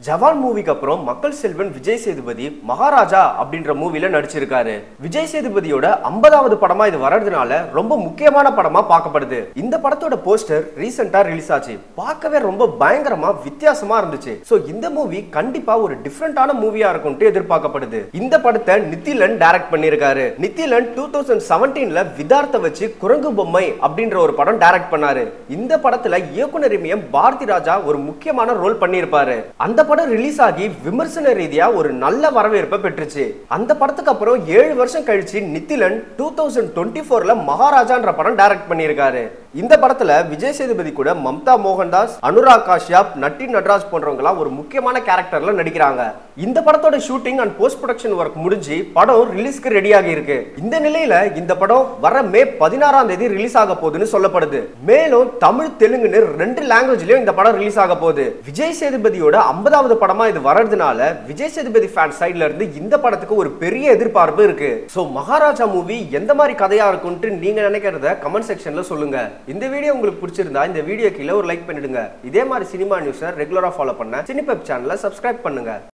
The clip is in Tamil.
ஜவான் மூவிக்கு அப்புறம் மக்கள் செல்வன் விஜய் சேதுபதி மகாராஜா அப்படின்ற மூவில நடிச்சிருக்காரு. விஜய் சேதுபதியோட 50வது படமா இது வர்றதுனால ரொம்ப முக்கியமான படமா பார்க்கப்படுது. இந்த படத்தோட போஸ்டர் ரீசெண்டா ரிலீஸ் ஆச்சு. பார்க்கவே ரொம்ப பயங்கரமா வித்தியாசமா இருந்துச்சு. சோ இந்த மூவி கண்டிப்பா ஒரு டிஃபரெண்டான மூவியா இருக்கும்னு எதிர்பார்க்கப்படுது. இந்த படத்தை நித்திலன் டைரக்ட் பண்ணிருக்காரு. நித்திலன் 2017ல விதார்த்த வச்சு குரங்கு பொம்மை அப்படின்ற ஒரு படம் டைரக்ட் பண்ணாரு. இந்த படத்துல இயக்குனர் பாரதி ராஜா ஒரு முக்கியமான ரோல் பண்ணிருப்பாரு. அந்த படம் ரிலீஸ் ஆகி விமர்சன ரீதியா ஒரு நல்ல வரவேற்பை பெற்றுச்சு. அந்த படத்துக்கு அப்புறம் 7 வருஷம் கழிச்சு நித்திலன் 2024ல மகாராஜான்ற படம் டைரக்ட் பண்ணியிருக்காரு. இந்த படத்துல விஜய் சேதுபதி கூட மம்தா, மோகன்தாஸ், அனுராக் காஷ்யப், நட்ராஜ் போன்றவங்க ஒரு முக்கியமான கேரக்டர்ல நடிக்கிறாங்க. இந்த படத்தோட shooting and post production work முடிஞ்சு படம் ரிலீஸ்க்கு ரெடி ஆகி இருக்கு. இந்த நிலையில இந்த படம் வர மே 16ஆம் தேதி ரிலீஸ் ஆக போகுதுன்னு சொல்லப்படுது. மேலும் தமிழ், தெலுங்குன்னு 2 லாங்குவேஜ்லயும் இந்த படம் ரிலீஸ் ஆக போகுது. விஜய் சேதுபதியோட 50வது படமா இது வர்றதுனால விஜய் சேதுபதி ஃபேன் சைடுல இருந்து இந்த படத்துக்கு ஒரு பெரிய எதிர்பார்ப்பு இருக்கு. சோ மகாராஜா மூவி எந்த மாதிரி கதையா இருக்கும்னு நீங்க நினைக்கிறத கமெண்ட் செக்ஷன்ல சொல்லுங்க. இந்த வீடியோ உங்களுக்கு பிடிச்சிருந்தா இந்த வீடியோ கீழே ஒரு லைக் பண்ணிடுங்க. இதே மாதிரி சினிமா நியூஸை ரெகுலரா ஃபாலோ பண்ண CinePep சேனலை சப்ஸ்கிரைப் பண்ணுங்க.